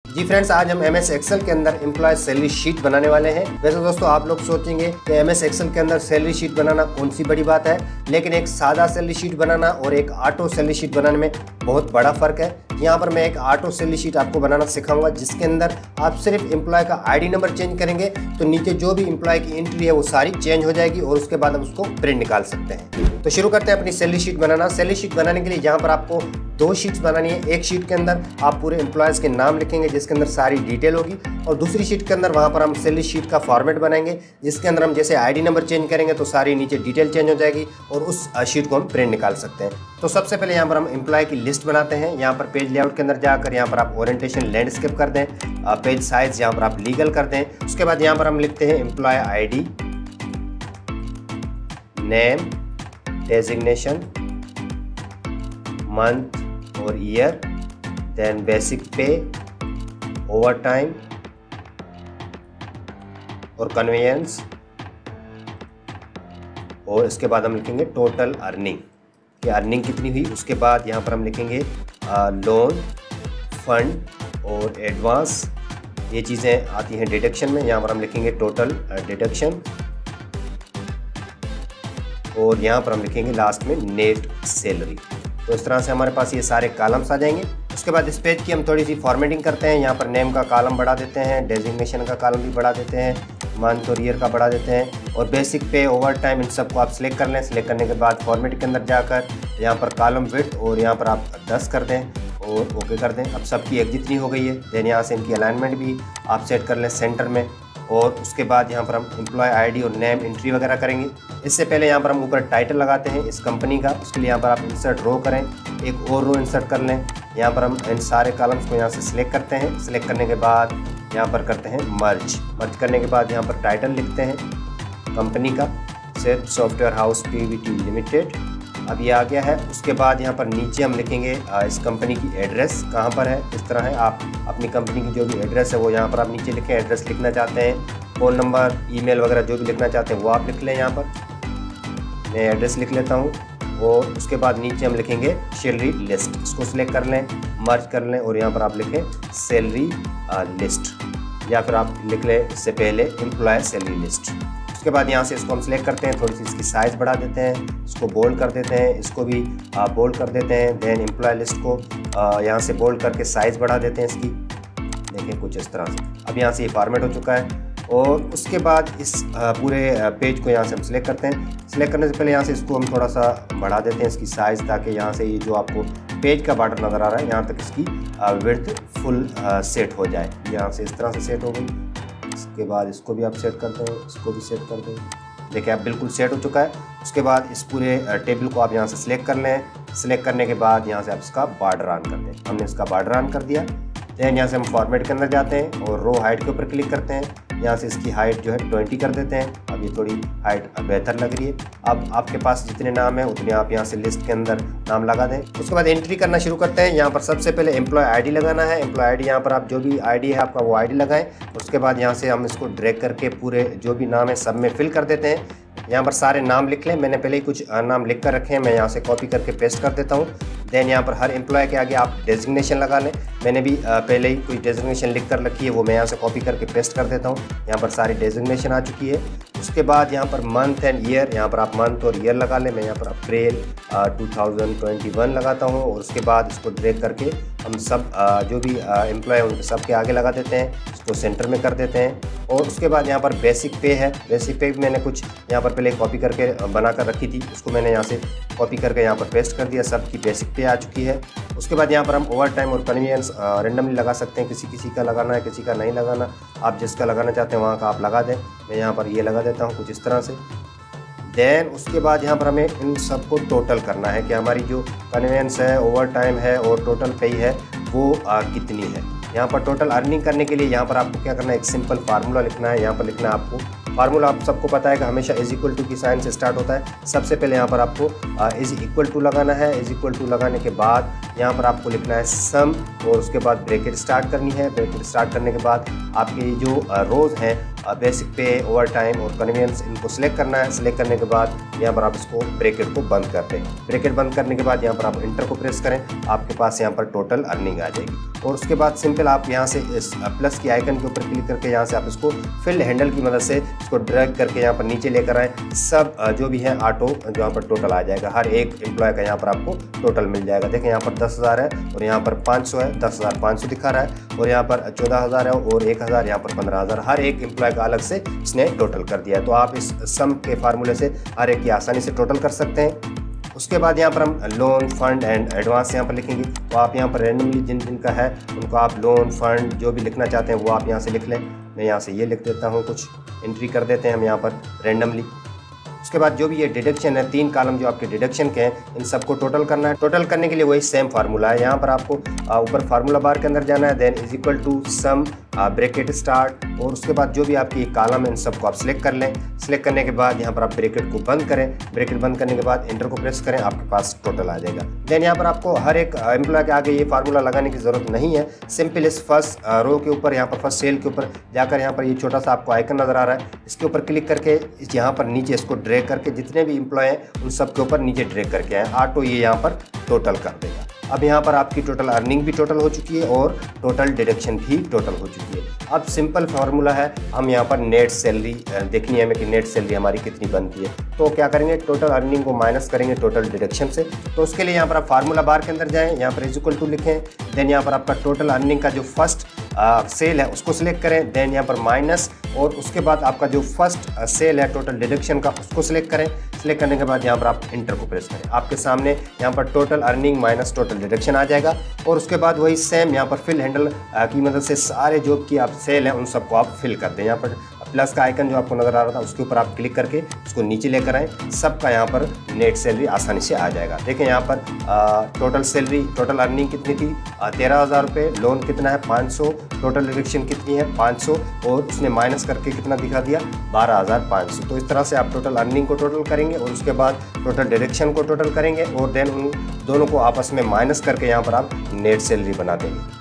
जी friends, आज हम MS Excel के अंदर एम्प्लॉय सैलरी शीट बनाने वाले हैं। वैसे दोस्तों आप लोग सोचेंगे कि MS एक्सेल के अंदर सैलरी शीट बनाना कौन सी बड़ी बात है, लेकिन एक सादा सैलरी शीट बनाना और एक ऑटो सैलरी शीट बनाने में बहुत बड़ा फर्क है। यहाँ पर मैं एक ऑटो सैलरी शीट आपको बनाना सिखाऊंगा, जिसके अंदर आप सिर्फ एम्प्लॉय का ID नंबर चेंज करेंगे तो नीचे जो भी एम्प्लॉय की एंट्री है वो सारी चेंज हो जाएगी और उसके बाद हम उसको प्रिंट निकाल सकते हैं। तो शुरू करते हैं अपनी सैलरी शीट बनाना। सैलरी शीट बनाने के लिए यहाँ पर आपको 2 शीट्स बनानी है। एक शीट के अंदर आप पूरे एम्प्लॉयज़ के नाम लिखेंगे जिसके अंदर सारी डिटेल होगी, और दूसरी शीट के अंदर वहाँ पर हम सैलरी शीट का फॉर्मेट बनाएंगे जिसके अंदर हम जैसे ID नंबर चेंज करेंगे तो सारी नीचे डिटेल चेंज हो जाएगी और उस शीट को हम प्रिंट निकाल सकते हैं। तो सबसे पहले यहाँ पर हम एम्प्लॉय की लिस्ट बनाते हैं। यहाँ पर पेज लेआउट के अंदर जाकर यहाँ पर आप ओरिएंटेशन लैंडस्केप कर दें, पेज साइज यहाँ पर आप लीगल कर दें। उसके बाद यहाँ पर हम लिखते हैं employee ID, name, designation, month और year, then basic pay, over time और कन्वेंस, और इसके बाद हम लिखेंगे टोटल अर्निंग कि अर्निंग कितनी हुई। उसके बाद यहाँ पर हम लिखेंगे लोन, फंड और एडवांस, ये चीज़ें आती हैं डिडक्शन में। यहाँ पर हम लिखेंगे टोटल डिडक्शन, और यहाँ पर हम लिखेंगे लास्ट में नेट सैलरी। तो इस तरह से हमारे पास ये सारे कॉलम्स आ जाएंगे। उसके बाद इस पेज की हम थोड़ी सी फॉर्मेटिंग करते हैं। यहाँ पर नेम का कॉलम बढ़ा देते हैं, डेजिग्नेशन का कॉलम भी बढ़ा देते हैं, मंथ और ईयर का बढ़ा देते हैं, और बेसिक पे, ओवर टाइम, इन सबको आप सिलेक्ट कर लें। सिलेक्ट करने के बाद फॉर्मेट के अंदर जाकर यहाँ पर कॉलम विड्थ और यहाँ पर आप 10 कर दें और ओके कर दें। अब सबकी एक जितनी हो गई है। देन यहाँ से इनकी अलाइनमेंट भी आप सेट कर लें सेंटर में, और उसके बाद यहाँ पर हम एम्प्लॉय ID और नेम एंट्री वगैरह करेंगे। इससे पहले यहाँ पर हम ऊपर टाइटल लगाते हैं इस कंपनी का। उसके लिए यहाँ पर आप इंसर्ट रो करें, एक और रो इंसर्ट कर लें। यहाँ पर हम इन सारे कॉलम्स को यहाँ से सिलेक्ट करते हैं। सिलेक्ट करने के बाद यहाँ पर करते हैं मर्ज करने के बाद यहाँ पर टाइटल लिखते हैं कंपनी का, set software house PVT limited. अब ये आ गया है। उसके बाद यहाँ पर नीचे हम लिखेंगे इस कंपनी की एड्रेस कहाँ पर है। इस तरह है, आप अपनी कंपनी की जो भी एड्रेस है वो यहाँ पर आप नीचे लिखें। एड्रेस लिखना चाहते हैं, फ़ोन नंबर, ईमेल वगैरह जो भी लिखना चाहते हैं वो आप लिख लें। यहाँ पर मैं एड्रेस लिख लेता हूँ, और उसके बाद नीचे हम लिखेंगे सैलरी लिस्ट। इसको सिलेक्ट कर लें, मर्ज कर लें, और यहाँ पर आप लिखें सैलरी लिस्ट, या फिर आप लिख लें इससे पहले एम्प्लॉय सैलरी लिस्ट। उसके बाद यहाँ से इसको हम सिलेक्ट करते हैं, थोड़ी सी इसकी साइज़ बढ़ा देते हैं, इसको बोल्ड कर देते हैं, इसको भी बोल्ड कर देते हैं। देन एम्प्लॉय लिस्ट को यहाँ से बोल्ड करके साइज़ बढ़ा देते हैं इसकी, देखें कुछ इस तरह से। अब यहाँ से ये फॉर्मेट हो चुका है, और उसके बाद इस पूरे पेज को यहाँ से हम सिलेक्ट करते हैं। सिलेक्ट करने से पहले यहाँ से इसको हम थोड़ा सा बढ़ा देते हैं इसकी साइज़, ताकि यहाँ से ये जो आपको पेज का बॉर्डर नज़र आ रहा है यहाँ तक इसकी विड्थ फुल सेट हो जाए। यहाँ से इस तरह से सेट हो गई। इसके बाद इसको भी आप सेट कर दें, इसको भी सेट कर दें। देखिए आप बिल्कुल सेट हो चुका है। उसके बाद इस पूरे टेबल को आप यहाँ से सिलेक्ट कर लें। सिलेक्ट करने के बाद यहाँ से आप इसका बॉर्डर ऑन कर दें। हमने इसका बॉर्डर ऑन कर दिया। देन यहाँ से हम फॉर्मेट के अंदर जाते हैं और रो हाइट के ऊपर क्लिक करते हैं। यहाँ से इसकी हाइट जो है 20 कर देते हैं। अब ये थोड़ी हाइट बेहतर लग रही है। अब आपके पास जितने नाम हैं उतने आप यहाँ से लिस्ट के अंदर नाम लगा दें। उसके बाद एंट्री करना शुरू करते हैं। यहाँ पर सबसे पहले एम्प्लॉय ID लगाना है। एम्प्लॉय ID यहाँ पर आप जो भी ID है आपका वो ID लगाएं। उसके बाद यहाँ से हम इसको ड्रैग करके पूरे जो भी नाम है सब में फिल कर देते हैं। यहाँ पर सारे नाम लिख लें। मैंने पहले ही कुछ नाम लिख कर रखे हैं, मैं यहाँ से कॉपी करके पेस्ट कर देता हूँ। देन यहाँ पर हर एम्प्लॉय के आगे आप डेजिग्नेशन लगा लें। मैंने भी पहले ही कोई डेजिग्नेशन लिख कर रखी है, वो मैं यहाँ से कॉपी करके पेस्ट कर देता हूँ। यहाँ पर सारी डेजिग्नेशन आ चुकी है। उसके बाद यहाँ पर मंथ एंड ईयर, यहाँ पर आप मंथ और ईयर लगा लें। मैं यहाँ पर अप्रैल 2021 लगाता हूँ, और उसके बाद इसको ड्रैग करके हम सब जो भी एम्प्लॉय उनके सब के आगे लगा देते हैं। इसको सेंटर में कर देते हैं। और उसके बाद यहाँ पर बेसिक पे है। बेसिक पे भी मैंने कुछ यहाँ पर पहले कॉपी करके बना कर रखी थी, उसको मैंने यहाँ से कॉपी करके यहाँ पर पेस्ट कर दिया। सबकी बेसिक पे आ चुकी है। उसके बाद यहाँ पर हम ओवर टाइम और कन्वीनियंस रेंडमली लगा सकते हैं। किसी का लगाना है, किसी का नहीं लगाना। आप जिसका लगाना चाहते हैं वहाँ का आप लगा दें। मैं यहाँ पर ये लगा देता हूँ कुछ इस तरह से। देन उसके बाद यहाँ पर हमें इन सबको टोटल करना है कि हमारी जो कन्वेंस है, ओवर टाइम है और टोटल पे है वो कितनी है। यहाँ पर टोटल अर्निंग करने के लिए यहाँ पर आपको क्या करना है, एक सिंपल फार्मूला लिखना है। यहाँ पर लिखना है आपको फार्मूला, आप सबको पता है कि हमेशा इज इक्वल टू की साइन से स्टार्ट होता है। सबसे पहले यहाँ पर आपको इज इक्वल टू लगाना है। इज इक्वल टू लगाने के बाद यहाँ पर आपको लिखना है सम, और उसके बाद ब्रैकेट स्टार्ट करनी है। ब्रैकेट स्टार्ट करने के बाद आपके जो रोज़ हैं बेसिक पे, ओवर टाइम और कन्वीनियंस इनको सिलेक्ट करना है। सिलेक्ट करने के बाद यहाँ पर आप इसको ब्रैकेट को बंद कर दें। ब्रैकेट बंद करने के बाद यहाँ पर आप इंटर को प्रेस करें, आपके पास यहाँ पर टोटल अर्निंग आ जाएगी। और उसके बाद सिंपल आप यहाँ से इस प्लस की आइकन के ऊपर क्लिक करके यहाँ से आप इसको फिल हैंडल की मदद से इसको ड्रैग करके यहाँ पर नीचे लेकर आए। सब जो भी है ऑटो जो यहाँ पर टोटल आ जाएगा, हर एक एम्प्लॉय का यहाँ पर आपको टोटल मिल जाएगा। देखें यहाँ पर 10,000 है और यहाँ पर 500 है, 10,500 दिखा रहा है, और यहाँ पर 14,000 है और 1,000, यहाँ पर 15,000। हर एक एम्प्लॉय का अलग से इसने टोटल कर दिया है। तो आप इस सम के फार्मूले से हर एक की आसानी से टोटल कर सकते हैं। उसके बाद यहाँ पर हम लोन, फंड एंड एडवांस यहाँ पर लिखेंगे। तो आप यहाँ पर रैंडमली जिन जिन का है उनको आप लोन, फंड जो भी लिखना चाहते हैं वो आप यहाँ से लिख लें। मैं यहाँ से ये लिख देता हूँ, कुछ एंट्री कर देते हैं हम यहाँ पर रैंडमली। उसके बाद जो भी ये डिडक्शन है, 3 कॉलम जो आपके डिडक्शन के हैं, इन सबको टोटल करना है। टोटल करने के लिए वही सेम फार्मूला है। यहाँ पर आपको ऊपर फार्मूला बार के अंदर जाना है, then is equal to sum bracket start, और उसके बाद जो भी आपकी कॉलम है इन सबको आप सिलेक्ट कर लें। सिलेक्ट करने के बाद यहाँ पर आप ब्रैकेट को बंद करें। ब्रैकेट बंद करने के बाद इंटर को प्रेस करें, आपके पास टोटल आ जाएगा। देन यहाँ पर आपको हर एक एम्प्लॉय के आगे ये फार्मूला लगाने की ज़रूरत नहीं है। सिंपल इस फर्स्ट रो के ऊपर, यहाँ पर फर्स्ट सेल के ऊपर जाकर यहाँ पर ये छोटा सा आपको आइकन नज़र आ रहा है, इसके ऊपर क्लिक करके यहाँ पर नीचे इसको ड्रैग करके जितने भी एम्प्लॉय हैं उन सब के ऊपर नीचे ड्रैग करके आए, ऑटो ये यहाँ पर टोटल कर देगा। अब यहाँ पर आपकी टोटल अर्निंग भी टोटल हो चुकी है और टोटल डिडक्शन भी टोटल हो चुकी है। अब सिंपल फार्मूला है, हम यहाँ पर नेट सैलरी देखनी है हमें कि नेट सैलरी हमारी कितनी बनती है। तो क्या करेंगे, टोटल अर्निंग को माइनस करेंगे टोटल डिडक्शन से। तो उसके लिए यहाँ पर आप फार्मूला बार के अंदर जाएँ, यहाँ पर इज इक्वल टू लिखें, देन यहाँ पर आपका टोटल अर्निंग का जो फर्स्ट सेल है उसको सिलेक्ट करें, देन यहाँ पर माइनस, और उसके बाद आपका जो फर्स्ट सेल है टोटल डिडक्शन का उसको सिलेक्ट करें। सिलेक्ट करने के बाद यहाँ पर आप इंटर को प्रेस करें, आपके सामने यहाँ पर total earning minus total deduction आ जाएगा। और उसके बाद वही सेम यहाँ पर फिल हैंडल की मदद से सारे जो की आप सेल हैं उन सबको आप फिल कर दें। यहाँ पर प्लस का आइकन जो आपको नज़र आ रहा था उसके ऊपर आप क्लिक करके उसको नीचे लेकर आएँ, सबका यहाँ पर नेट सैलरी आसानी से आ जाएगा। देखें यहाँ पर टोटल सैलरी, टोटल अर्निंग कितनी थी 13,000 रुपये, लोन कितना है 500, टोटल डिडक्शन कितनी है 500, और उसने माइनस करके कितना दिखा दिया 12,500। तो इस तरह से आप टोटल अर्निंग को टोटल करेंगे और उसके बाद टोटल डिडक्शन को टोटल करेंगे, और देन उन दोनों को आपस में माइनस करके यहाँ पर आप नेट सैलरी बना देंगे।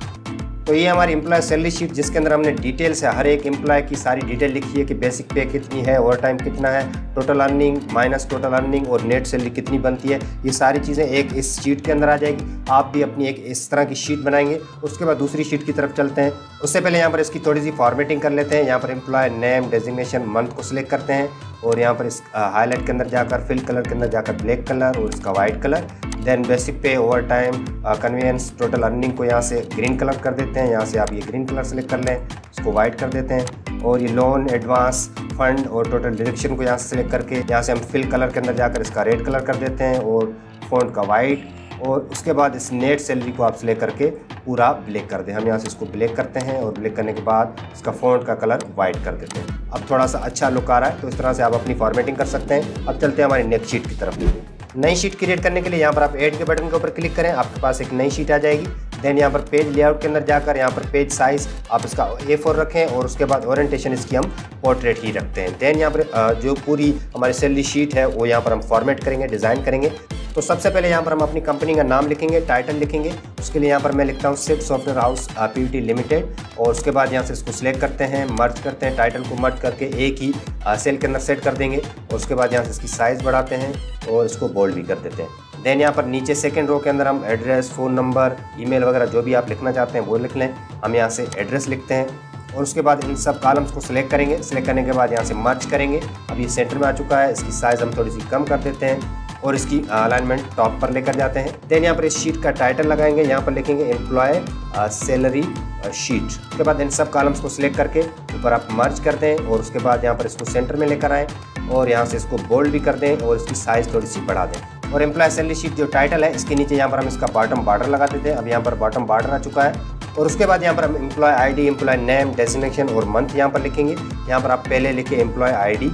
तो ये हमारी एम्प्लॉय सैलरी शीट, जिसके अंदर हमने डिटेल से हर एक एम्प्लॉय की सारी डिटेल लिखी है कि बेसिक पे कितनी है, ओवर टाइम कितना है, total earning minus total earning और नेट सैलरी कितनी बनती है। ये सारी चीज़ें एक इस शीट के अंदर आ जाएगी। आप भी अपनी एक इस तरह की शीट बनाएंगे। उसके बाद दूसरी शीट की तरफ चलते हैं। उससे पहले यहाँ पर इसकी थोड़ी सी फॉर्मेटिंग कर लेते हैं। यहाँ पर एम्प्लॉय नेम, डेजिग्नेशन, मंथ को सिलेक्ट करते हैं, और यहाँ पर इस हाईलाइट के अंदर जाकर फिल कलर के अंदर जाकर ब्लैक कलर और इसका white colour, then basic pay, over time, convenience, total earning को यहाँ से ग्रीन कलर कर देते हैं। यहाँ से आप ये ग्रीन कलर सेलेक्ट कर लें, इसको वाइट कर देते हैं, और ये लोन, एडवांस, फंड और टोटल डिडक्शन को यहाँ से सिलेक्ट करके यहाँ से हम फिल कलर के अंदर जाकर इसका रेड कलर कर देते हैं और फॉन्ट का वाइट, और उसके बाद इस नेट सैलरी को आप सिलेक्ट करके पूरा ब्लैक कर दें। हम यहाँ से इसको ब्लैक करते हैं और ब्लैक करने के बाद इसका फॉन्ट का कलर वाइट कर देते हैं। अब थोड़ा सा अच्छा लुक आ रहा है, तो इस तरह से आप अपनी फॉर्मेटिंग कर सकते हैं। अब चलते हैं हमारी नेक्स्ट शीट की तरफ। नई शीट क्रिएट करने के लिए यहाँ पर आप ऐड के बटन के ऊपर क्लिक करें, आपके पास एक नई शीट आ जाएगी। देन यहाँ पर पेज लेआउट के अंदर जाकर यहाँ पर पेज साइज़ आप इसका A4 रखें, और उसके बाद ओरिएंटेशन इसकी हम पोर्ट्रेट ही रखते हैं। देन यहाँ पर जो पूरी हमारी सैलरी शीट है वो यहाँ पर हम फॉर्मेट करेंगे, डिज़ाइन करेंगे। तो सबसे पहले यहाँ पर हम अपनी कंपनी का नाम लिखेंगे, टाइटल लिखेंगे। उसके लिए यहाँ पर मैं लिखता हूँ Shiv software house PVT limited, और उसके बाद यहाँ से इसको सिलेक्ट करते हैं, मर्ज करते हैं, टाइटल को मर्ज करके एक ही सेल के अंदर सेट कर देंगे, और उसके बाद यहाँ से इसकी साइज़ बढ़ाते हैं और इसको बोल्ड भी कर देते हैं। देन यहाँ पर नीचे सेकंड रो के अंदर हम एड्रेस, फ़ोन नंबर, ईमेल वगैरह जो भी आप लिखना चाहते हैं वो लिख लें। हम यहाँ से एड्रेस लिखते हैं, और उसके बाद इन सब कॉलम्स को सिलेक्ट करेंगे। सिलेक्ट करने के बाद यहाँ से मर्ज करेंगे। अब ये सेंटर में आ चुका है, इसकी साइज़ हम थोड़ी सी कम कर देते हैं और इसकी अलाइनमेंट टॉप पर लेकर जाते हैं। देन यहाँ पर इस शीट का टाइटल लगाएंगे, यहाँ पर लिखेंगे एम्प्लॉय सैलरी शीट। उसके बाद इन सब कॉलम्स को सिलेक्ट करके ऊपर आप मर्ज कर दें, और उसके बाद यहाँ पर इसको सेंटर में लेकर आएँ और यहाँ से इसको बोल्ड भी कर दें और इसकी साइज़ थोड़ी सी बढ़ा दें। और एम्प्लॉय सैलरी शीट जो टाइटल है इसके नीचे यहाँ पर हम इसका बॉटम बॉर्डर लगा देते हैं। अब यहाँ पर बॉटम बॉर्डर आ चुका है, और उसके बाद यहाँ पर हम employee ID, employee name, designation और मंथ यहाँ पर लिखेंगे। यहाँ पर आप पहले लिखें एम्प्लॉय आईडी,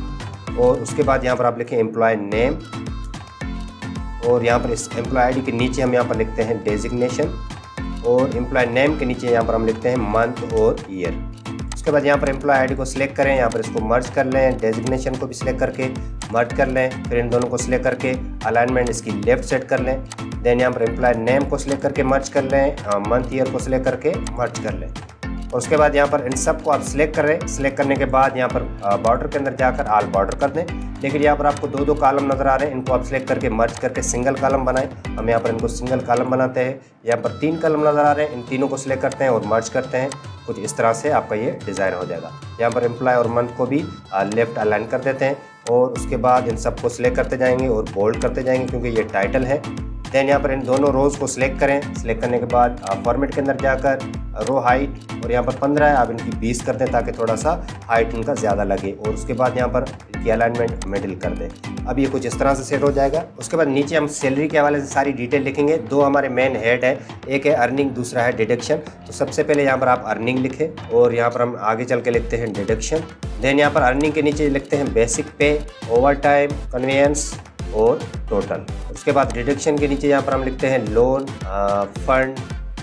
और उसके बाद यहाँ पर आप लिखें एम्प्लॉय नेम, और यहाँ पर इस एम्प्लॉय आईडी के नीचे हम यहाँ पर लिखते हैं डेजिग्नेशन, और एम्प्लॉय नेम के नीचे यहाँ पर हम लिखते हैं मंथ और ईयर। उसके बाद यहाँ पर एम्प्लॉय आईडी को सिलेक्ट करें, यहाँ पर इसको मर्ज कर लें, डेजिग्नेशन को भी सिलेक्ट करके मर्ज कर लें, फिर इन दोनों को सिलेक्ट करके अलाइनमेंट इसकी लेफ्ट सेट कर लें। देन यहाँ पर एम्प्लॉय नेम को सिलेक्ट करके मर्ज कर लें, मंथ ईयर को सिलेक्ट करके मर्ज कर लें। और उसके बाद यहाँ पर इन सब को आप सिलेक्ट कर रहे हैं। सिलेक्ट करने के बाद यहाँ पर बॉर्डर के अंदर जाकर ऑल बॉर्डर कर दें। लेकिन यहाँ पर आपको दो दो कॉलम नज़र आ रहे हैं, इनको आप सिलेक्ट करके मर्ज करके सिंगल कॉलम बनाएं। हम यहाँ पर इनको सिंगल कॉलम बनाते हैं। यहाँ पर 3 कॉलम नज़र आ रहे हैं, इन तीनों को सिलेक्ट करते हैं और मर्ज करते हैं। कुछ इस तरह से आपका ये डिज़ाइन हो जाएगा। यहाँ पर एम्प्लॉय और मंथ को भी लेफ्ट अलाइन कर देते हैं और उसके बाद इन सबको सिलेक्ट करते जाएंगे और बोल्ड करते जाएंगे क्योंकि ये टाइटल है। देन यहाँ पर इन दोनों रोज़ को सिलेक्ट करें। सिलेक्ट करने के बाद फॉर्मेट के अंदर जाकर रो हाइट और यहाँ पर 15 है, आप इनकी 20 कर दें ताकि थोड़ा सा हाइट इनका ज़्यादा लगे। और उसके बाद यहाँ पर इनकी अलाइनमेंट मिडिल कर दें। अब ये कुछ इस तरह से सेट हो जाएगा। उसके बाद नीचे हम सैलरी के हवाले से सारी डिटेल लिखेंगे। 2 हमारे मेन हेड है, एक है अर्निंग, दूसरा है डिडक्शन। तो सबसे पहले यहाँ पर आप अर्निंग लिखें और यहाँ पर हम आगे चल के लिखते हैं डिडक्शन। देन यहाँ पर अर्निंग के नीचे लिखते हैं basic pay, over time, conveyance और टोटल। उसके बाद डिडक्शन के नीचे यहाँ पर हम लिखते हैं लोन, फंड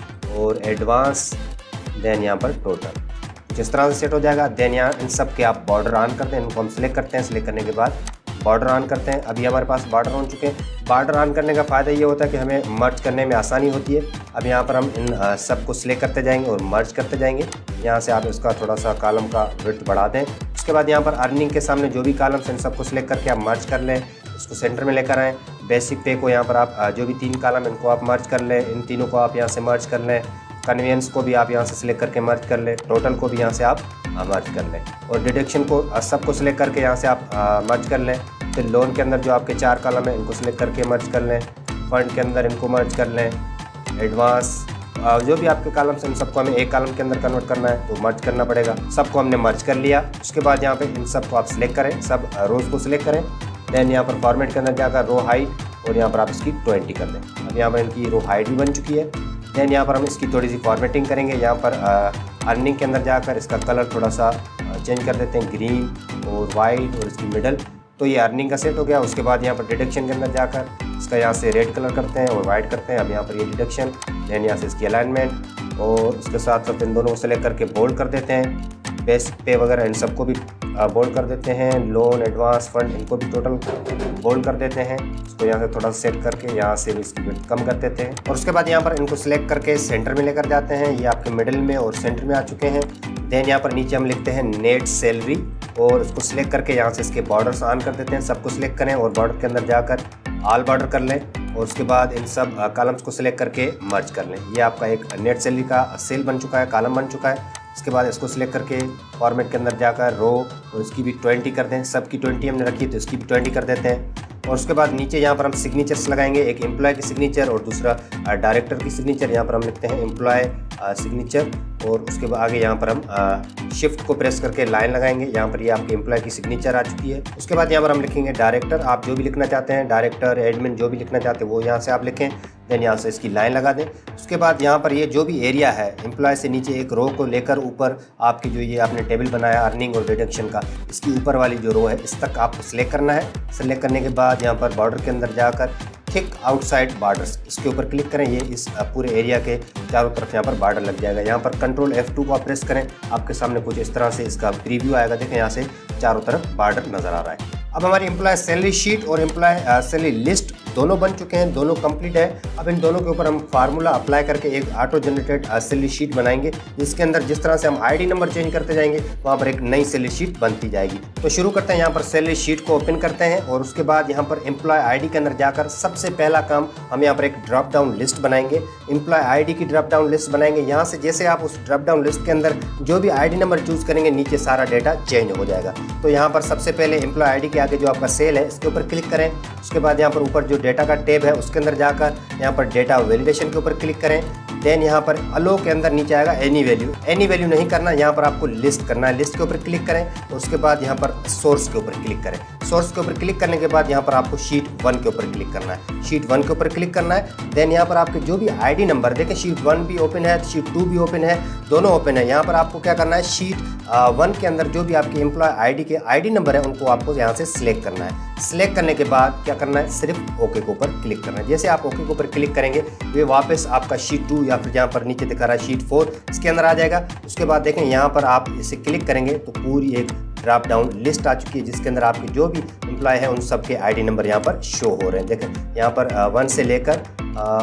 और एडवांस। देन यहाँ पर टोटल जिस तरह से सेट हो जाएगा। देन यहाँ इन सब के आप बॉर्डर ऑन करते हैं, इनको हम सिलेक्ट करते हैं। सिलेक्ट करने के बाद बॉर्डर ऑन करते हैं। अभी हमारे पास बॉर्डर ऑन चुके हैं। बॉर्डर ऑन करने का फ़ायदा ये होता है कि हमें मर्ज करने में आसानी होती है। अब यहाँ पर हम इन सब को सिलेक्ट करते जाएंगे और मर्ज करते जाएंगे। यहाँ से आप इसका थोड़ा सा कॉलम का विड्थ बढ़ा दें। उसके बाद यहाँ पर अर्निंग के सामने जो भी कॉलम्स हैं इन सबको सिलेक्ट करके आप मर्ज कर लें, उसको सेंटर में लेकर आएँ। बेसिक पे को यहाँ पर आप जो भी 3 कॉलम इनको आप मर्ज कर लें, इन तीनों को आप यहाँ से मर्ज कर लें। कन्वेंस को भी आप यहाँ से सिलेक्ट करके मर्ज कर लें। टोटल को भी यहाँ से आप मर्ज कर लें और डिडक्शन को सबको सिलेक्ट करके यहाँ से आप मर्ज कर लें। फिर लोन के अंदर जो आपके 4 कॉलम है इनको सिलेक्ट करके मर्ज कर लें। फंड के अंदर इनको मर्ज कर लें। एडवांस जो भी आपके कॉलम्स हैं इन सबको हमें एक कॉलम के अंदर कन्वर्ट करना है तो मर्ज करना पड़ेगा। सबको हमने मर्ज कर लिया। उसके बाद यहाँ पे इन सबको आप सिलेक्ट करें, सब रोज़ को सिलेक्ट करें। देन यहाँ पर फॉर्मेट के अंदर जाकर रो हाइट और यहाँ पर आप इसकी 20 कर दें। अब यहाँ पर इनकी रो हाइट भी बन चुकी है। देन यहाँ पर हम इसकी थोड़ी सी फॉर्मेटिंग करेंगे। यहाँ पर अर्निंग के अंदर जाकर इसका कलर थोड़ा सा चेंज कर देते हैं, ग्रीन और वाइट और इसकी मिडल। तो ये अर्निंग का सेट हो गया। उसके बाद यहाँ पर डिडक्शन के अंदर जाकर इसका यहाँ से रेड कलर करते हैं और वाइट करते हैं। अब यहाँ पर ये डिडक्शन, देन यहाँ से इसकी अलाइनमेंट और उसके साथ साथ इन दोनों को सेलेक्ट करके बोल्ड कर देते हैं। बेसिक पे वगैरह इन सबको भी बोल्ड कर देते हैं। लोन, एडवांस, फंड इनको भी टोटल बोल्ड कर देते हैं। इसको यहाँ से थोड़ा सेट करके यहाँ से भी इसकी विड्थ कम कर देते हैं। और उसके बाद यहाँ पर इनको सिलेक्ट करके सेंटर में लेकर जाते हैं। ये आपके मिडिल में और सेंटर में आ चुके हैं। देन यहाँ पर नीचे हम लिखते हैं नेट सैलरी और उसको सिलेक्ट करके यहाँ से इसके बॉर्डर्स ऑन कर देते हैं। सबको सिलेक्ट करें और बॉर्डर के अंदर जाकर ऑल बॉर्डर कर लें और उसके बाद इन सब कॉलम्स को सिलेक्ट करके मर्ज कर लें। ये आपका एक नेट सैलरी का सेल बन चुका है, कॉलम बन चुका है। इसके बाद इसको सिलेक्ट करके फॉर्मेट के अंदर जाकर रो और इसकी भी 20 कर दें। सबकी 20 हमने रखी तो इसकी भी 20 कर देते हैं। और उसके बाद नीचे यहाँ पर हम सिग्नेचर्स लगाएंगे, एक एम्प्लॉय की सिग्नेचर और दूसरा डायरेक्टर की सिग्नेचर। यहाँ पर हम लिखते हैं एम्प्लॉय सिग्नेचर और उसके बाद आगे यहाँ पर हम शिफ्ट को प्रेस करके लाइन लगाएंगे। यहाँ पर ये आपकी एम्प्लॉय की सिग्नेचर आ चुकी है। उसके बाद यहाँ पर हम लिखेंगे डायरेक्टर। आप जो भी लिखना चाहते हैं, डायरेक्टर, एडमिन जो भी लिखना चाहते हैं वो यहाँ से आप लिखें। देन यहाँ से इसकी लाइन लगा दें। उसके बाद यहाँ पर ये जो भी एरिया है एम्प्लॉय से नीचे एक रो को लेकर ऊपर आपकी जो ये आपने टेबल बनाया अर्निंग और डिडक्शन का, इसकी ऊपर वाली जो रो है इस तक आपको सिलेक्ट करना है। सिलेक्ट करने के बाद यहाँ पर बॉर्डर के अंदर जाकर थिक आउटसाइड बॉर्डर्स इसके ऊपर क्लिक करें। ये इस पूरे एरिया के चारों तरफ यहाँ पर बॉर्डर लग जाएगा। यहाँ पर कंट्रोल F2 को आप प्रेस करें, आपके सामने कुछ इस तरह से इसका प्रीव्यू आएगा। देखें यहाँ से चारों तरफ बॉर्डर नज़र आ रहा है। अब हमारी एम्प्लॉय सैलरी शीट और एम्प्लॉय सैलरी लिस्ट दोनों बन चुके हैं, दोनों कंप्लीट है। अब इन दोनों के ऊपर हम फार्मूला अप्लाई करके एक ऑटो जनरेटेड सैलरी शीट बनाएंगे, जिसके अंदर जिस तरह से हम आईडी नंबर चेंज करते जाएंगे वहाँ पर एक नई सैलरी शीट बनती जाएगी। तो शुरू करते हैं, यहाँ पर सैलरी शीट को ओपन करते हैं और उसके बाद यहाँ पर एम्प्लॉय आईडी के अंदर जाकर सबसे पहला काम हम यहाँ पर एक ड्रॉप डाउन लिस्ट बनाएंगे। एम्प्लॉय आईडी की ड्रॉप डाउन लिस्ट बनाएंगे। यहाँ से जैसे आप उस ड्रॉप डाउन लिस्ट के अंदर जो भी आईडी नंबर चूज करेंगे नीचे सारा डेटा चेंज हो जाएगा। तो यहाँ पर सबसे पहले एम्प्लॉय आईडी के आगे जो आपका सेल है इसके ऊपर क्लिक करें। उसके बाद यहाँ पर ऊपर जो डेटा का टैब है उसके अंदर जाकर यहाँ पर डेटा वैलिडेशन के ऊपर क्लिक करें। देन यहाँ पर अलो के अंदर नीचे आएगा एनी वैल्यू नहीं करना, यहाँ पर आपको लिस्ट करना है। लिस्ट के ऊपर क्लिक करें। उसके बाद यहाँ पर सोर्स के ऊपर क्लिक करें। सोर्स के ऊपर क्लिक करने के बाद यहाँ पर आपको शीट 1 के ऊपर क्लिक करना है। शीट 1 के ऊपर क्लिक करना है। देन यहाँ पर आपके जो भी आईडी नंबर, देखें शीट 1 भी ओपन है, शीट 2 भी ओपन है, दोनों ओपन है। यहाँ पर आपको क्या करना है, शीट 1 के अंदर जो भी आपके एम्प्लॉय आईडी के आईडी नंबर है उनको आपको यहाँ से सिलेक्ट करना है। सिलेक्ट करने के बाद क्या करना है, सिर्फ ओके के ऊपर क्लिक करना है। जैसे आप ओके के ऊपर क्लिक करेंगे वे वापस आपका शीट 2 या फिर जहाँ पर नीचे दिखा रहा है शीट 4 इसके अंदर आ जाएगा। उसके बाद देखें यहाँ पर आप इसे क्लिक करेंगे तो पूरी एक ड्रॉप डाउन लिस्ट आ चुकी है, जिसके अंदर आपके जो भी एम्प्लॉय है उन सब के आईडी नंबर यहाँ पर शो हो रहे हैं। देखें यहाँ पर 1 से लेकर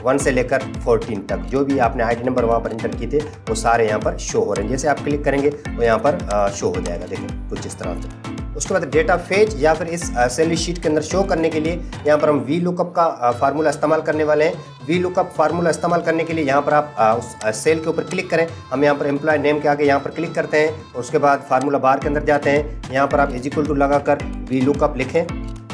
1 से लेकर 14 तक जो भी आपने आईडी नंबर वहाँ पर एंटर किए थे वो सारे यहाँ पर शो हो रहे हैं। जैसे आप क्लिक करेंगे वो यहाँ पर शो हो जाएगा, देखिए कुछ इस तरह से। उसके बाद डेटा फेच या फिर इस सैलरी शीट के अंदर शो करने के लिए यहाँ पर हम वी लुकअप का फार्मूला इस्तेमाल करने वाले हैं। वी लुकअप फार्मूला इस्तेमाल करने के लिए यहाँ पर आप उस सेल के ऊपर क्लिक करें। हम यहाँ पर एम्प्लॉय नेम के आगे यहाँ पर क्लिक करते हैं। उसके बाद फार्मूला बार के अंदर जाते हैं। यहाँ पर आप = लगाकर वी लुकअप लिखें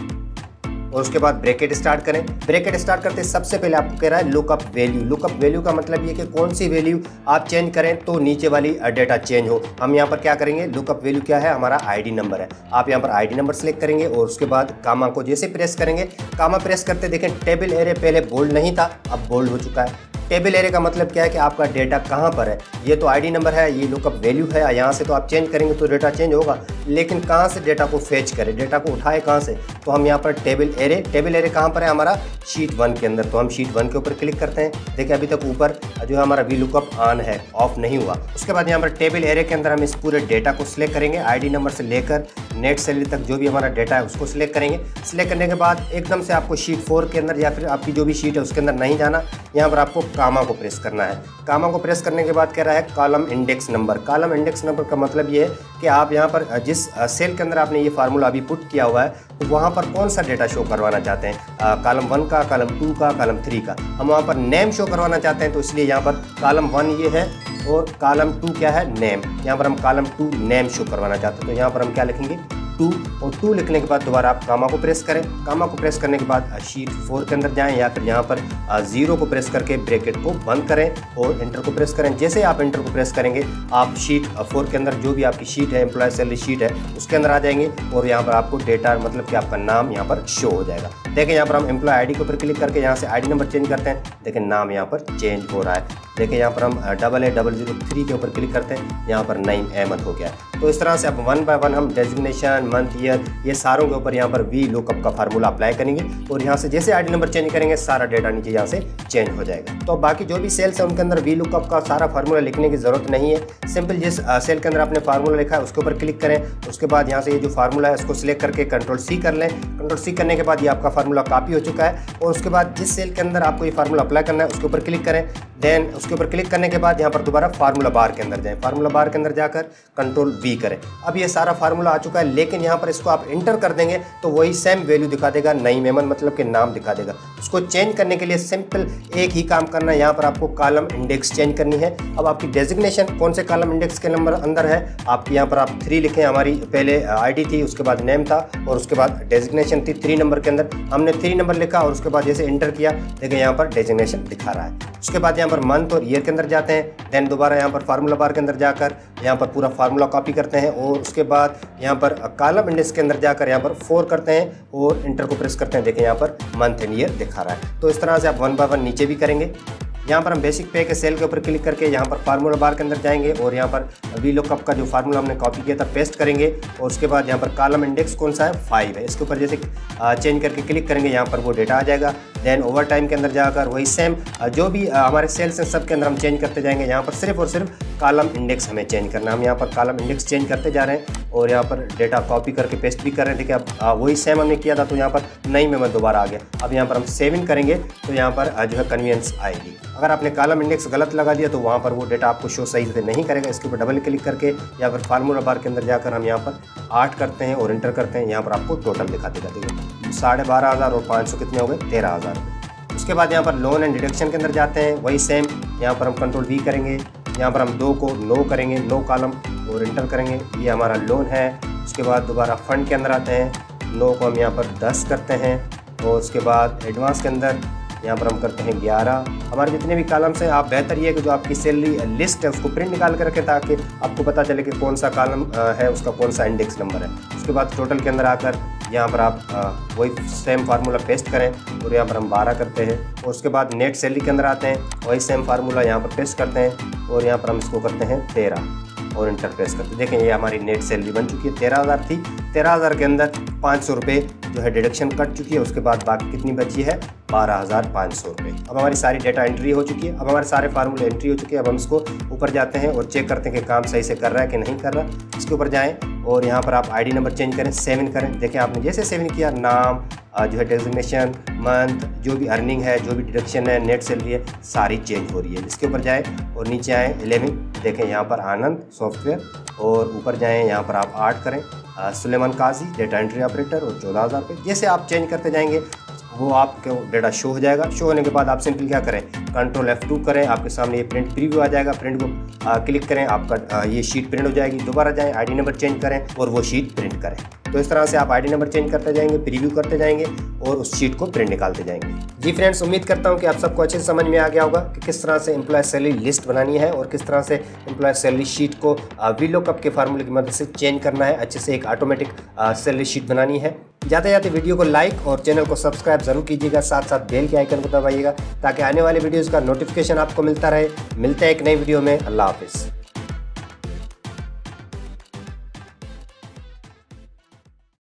और उसके बाद ब्रैकेट स्टार्ट करें। ब्रैकेट स्टार्ट करते सबसे पहले आपको कह रहा है लुकअप वैल्यू। लुकअप वैल्यू का मतलब ये कि कौन सी वैल्यू आप चेंज करें तो नीचे वाली डेटा चेंज हो। हम यहाँ पर क्या करेंगे, लुकअप वैल्यू क्या है, हमारा आईडी नंबर है। आप यहाँ पर आईडी नंबर सेलेक्ट करेंगे और उसके बाद कामा को जैसे प्रेस करेंगे, कामा प्रेस करते देखें टेबल एरे पहले बोल्ड नहीं था, अब बोल्ड हो चुका है। टेबल एरे का मतलब क्या है कि आपका डेटा कहाँ पर है। ये तो आईडी नंबर है, ये लुकअप वैल्यू है, यहाँ से तो आप चेंज करेंगे तो डेटा चेंज होगा, लेकिन कहाँ से डेटा को फेच करें, डेटा को उठाए कहाँ से, तो हम यहाँ पर टेबल एरे कहाँ पर है, हमारा शीट 1 के अंदर। तो हम शीट 1 के ऊपर क्लिक करते हैं। देखिए अभी तक ऊपर जो है हमारा वी लुकअप ऑन है, ऑफ नहीं हुआ। उसके बाद यहाँ पर टेबल एरे के अंदर हम इस पूरे डेटा को सिलेक्ट करेंगे, आईडी नंबर से लेकर नेट सैलरी तक जो भी हमारा डेटा है उसको सिलेक्ट करेंगे। सिलेक्ट करने के बाद एकदम से आपको शीट 4 के अंदर या फिर आपकी जो भी शीट है उसके अंदर नहीं जाना, यहाँ पर आपको कामा को प्रेस करना है। कामा को प्रेस करने के बाद कह रहा है column index number. Column index number का मतलब ये है कि आप यहाँ पर जिस सेल के अंदर आपने ये फार्मूला अभी पुट किया हुआ है तो वहाँ पर कौन सा डेटा शो करवाना चाहते हैं, कॉलम 1 का, कॉलम 2 का, कॉलम 3 का। हम वहाँ पर नेम शो करवाना चाहते हैं तो इसलिए यहाँ पर कॉलम 1 ये है और कॉलम 2 क्या है, नेम। यहाँ पर हम कॉलम 2 नेम शो करवाना चाहते हैं तो यहाँ पर हम क्या लिखेंगे, 2, और 2 लिखने के बाद दोबारा आप कामा को प्रेस करें। कामा को प्रेस करने के बाद शीट 4 के अंदर जाएं या फिर यहाँ पर 0 को प्रेस करके ब्रैकेट को बंद करें और एंटर को प्रेस करें। जैसे आप एंटर को प्रेस करेंगे आप शीट 4 के अंदर जो भी आपकी शीट है, एम्प्लॉय सैलरी शीट है, उसके अंदर आ जाएंगे और यहाँ पर आपको डेटा मतलब कि आपका नाम यहाँ पर शो हो जाएगा। देखें यहाँ पर हम एम्प्लॉय आईडी के ऊपर क्लिक करके यहाँ से आईडी नंबर चेंज करते हैं, देखें नाम यहाँ पर चेंज हो रहा है। देखिए यहाँ पर हम 880003 के ऊपर क्लिक करते हैं, यहाँ पर नईम अहमद हो गया। तो इस तरह से अब 1 बाय 1 हम डेजिग्नेशन, मंथ, ईयर, ये सारों के ऊपर यहाँ पर वी लुकअप का फार्मूला अप्लाई करेंगे और यहाँ से जैसे आईडी नंबर चेंज करेंगे सारा डेटा नीचे यहाँ से चेंज हो जाएगा। तो बाकी जो भी सेल्स है उनके अंदर वी लुकअप का सारा फार्मूला लिखने की ज़रूरत नहीं है। सिंपल जिस सेल के अंदर आपने फार्मूला लिखा है उसके ऊपर क्लिक करें, उसके बाद यहाँ से ये जो फार्मूला है उसको सिलेक्ट करके Ctrl+C कर लें। Ctrl+C करने के बाद ये आपका फार्मूला कॉपी हो चुका है और उसके बाद जिस सेल के अंदर आपको ये फार्मूला अप्लाई करना है उसके ऊपर क्लिक करें। देन उसके ऊपर क्लिक करने के बाद यहाँ पर दोबारा फार्मूला बार के अंदर जाएं। फार्मूला बार के अंदर जाकर Ctrl+V करें। अब ये सारा फार्मूला आ चुका है, लेकिन यहाँ पर इसको आप इंटर कर देंगे तो वही सेम वैल्यू दिखा देगा, नईम अहमद मतलब कि नाम दिखा देगा। उसको चेंज करने के लिए सिंपल एक ही काम करना है, यहाँ पर आपको कॉलम इंडेक्स चेंज करनी है। अब आपकी डेजिग्नेशन कौन से कॉलम इंडेक्स के नंबर अंदर है, आपकी यहाँ पर आप 3 लिखें। हमारी पहले आईडी थी, उसके बाद नेम था और उसके बाद डेजिग्नेशन थी 3 नंबर के अंदर। हमने 3 नंबर लिखा और उसके बाद जैसे इंटर किया देखिए यहाँ पर डेजिग्नेशन दिखा रहा है। उसके बाद यहाँ पर मंथ और ईयर के अंदर जाते हैं। देन दोबारा यहाँ पर फार्मूला बार के अंदर जाकर यहाँ पर पूरा फार्मूला कॉपी करते हैं और उसके बाद यहाँ पर कॉलम इंडेक्स के अंदर जाकर यहाँ पर 4 करते हैं और इंटर को प्रेस करते हैं। देखिए यहाँ पर मंथ एंड ईयर दिखा रहा है। तो इस तरह से आप 1 बाय 1 नीचे भी करेंगे। यहाँ पर हम बेसिक पे के सेल के ऊपर क्लिक करके यहाँ पर फार्मूला बार के अंदर जाएंगे और यहाँ पर वी लुकअप का जो फार्मूला हमने कॉपी किया था पेस्ट करेंगे और उसके बाद यहाँ पर कॉलम इंडेक्स कौन सा है, 5 है। इसके ऊपर जैसे चेंज करके क्लिक करेंगे यहाँ पर वो डेटा आ जाएगा। देन ओवर टाइम के अंदर जाकर वही सेम जो भी हमारे सेल्स हैं सब के अंदर हम चेंज करते जाएंगे। यहाँ पर सिर्फ और सिर्फ कॉलम इंडेक्स हमें चेंज करना है। हम यहाँ पर कॉलम इंडेक्स चेंज करते जा रहे हैं और यहाँ पर डेटा कॉपी करके पेस्ट भी कर रहे हैं। ठीक है, अब वही सेम हमने किया था तो यहाँ पर नईम अहमद दोबारा आ गया। अब यहाँ पर हम सेविंग करेंगे तो यहाँ पर जो है कन्वीनियंस आएगी। अगर आपने कॉलम इंडेक्स गलत लगा दिया तो वहाँ पर वो डेटा आपको शो सही से नहीं करेगा। इसके ऊपर डबल क्लिक करके या फिर फार्मूला बार के अंदर जाकर हम यहाँ पर 8 करते हैं और इंटर करते हैं। यहाँ पर आपको टोटल दिखा देगा। देखिए 12,500 और 500 कितने हो गए, 13,000 रुपये। उसके बाद यहाँ पर लोन एंड डिडक्शन के अंदर जाते हैं, वही सेम यहाँ पर हम Ctrl+V करेंगे। यहाँ पर हम 2 को नो करेंगे, नो कॉलम और इंटर करेंगे। ये हमारा लोन है। उसके बाद दोबारा फंड के अंदर आते हैं, नो को हम यहाँ पर 10 करते हैं और उसके बाद एडवांस के अंदर यहाँ पर हम करते हैं 11। हमारे जितने भी कॉलम्स हैं आप बेहतर ये है कि जो आपकी सैलरी लिस्ट है उसको प्रिंट निकाल कर रखें ताकि आपको पता चले कि कौन सा कॉलम है, उसका कौन सा इंडेक्स नंबर है। उसके बाद टोटल के अंदर आकर यहाँ पर आप वही सेम फार्मूला पेस्ट करें और यहाँ पर हम 12 करते हैं और उसके बाद नेट सैलरी के अंदर आते हैं, वही सेम फार्मूला यहाँ पर पेस्ट करते हैं और यहाँ पर हम इसको करते हैं 13 और इंटर प्रेस करते हैं। देखें ये हमारी नेट सैलरी बन चुकी है। 13,000 थी, 13,000 के अंदर 500 रुपये जो है डिडक्शन कट चुकी है। उसके बाद बाकी कितनी बची है, 12,500 रुपये। अब हमारी सारी डेटा एंट्री हो चुकी है। अब हमारे सारे फार्मूले एंट्री हो चुके हैं। अब हम इसको ऊपर जाते हैं और चेक करते हैं कि काम सही से कर रहा है कि नहीं कर रहा। इसके ऊपर जाएँ और यहाँ पर आप आईडी नंबर चेंज करें, सेव इन करें। देखिए आपने जैसे सेव इन किया, नाम जो है, डेजिग्नेशन, मंथ, जो भी अर्निंग है, जो भी डिडक्शन है, नेट सैलरी है, सारी चेंज हो रही है। इसके ऊपर जाएँ और नीचे आएँ 11, देखें यहाँ पर आनंद सॉफ्टवेयर, और ऊपर जाएँ यहाँ पर आप 8 करें, Suleman Kazi data entry operator, और 14,000 रुपये। जैसे आप चेंज करते जाएंगे वो आपको डेटा शो हो जाएगा। शो होने के बाद आप सिंपल क्या करें, कंट्रोल F2 करें, आपके सामने ये प्रिंट प्रीव्यू आ जाएगा। प्रिंट को क्लिक करें, आपका ये शीट प्रिंट हो जाएगी। दोबारा जाएं, आईडी नंबर चेंज करें और वो शीट प्रिंट करें। तो इस तरह से आप आईडी नंबर चेंज करते जाएंगे, प्रीव्यू करते जाएंगे और उस शीट को प्रिंट निकालते जाएंगे। जी फ्रेंड्स, उम्मीद करता हूँ कि आप सबको अच्छे से समझ में आ गया होगा कि किस तरह से एम्प्लॉय सैलरी लिस्ट बनानी है और किस तरह से एम्प्लॉय सैलरी शीट को VLOOKUP के फार्मूले की मदद से चेंज करना है, अच्छे से एक ऑटोमेटिक सैलरी शीट बनानी है। जाते जाते वीडियो को लाइक और चैनल को सब्सक्राइब जरूर कीजिएगा, साथ साथ बेल के आइकन को दबाइएगा ताकि आने वाले वीडियोज़ का नोटिफिकेशन आपको मिलता रहे। मिलते हैं एक नई वीडियो में। अल्लाह हाफिज़।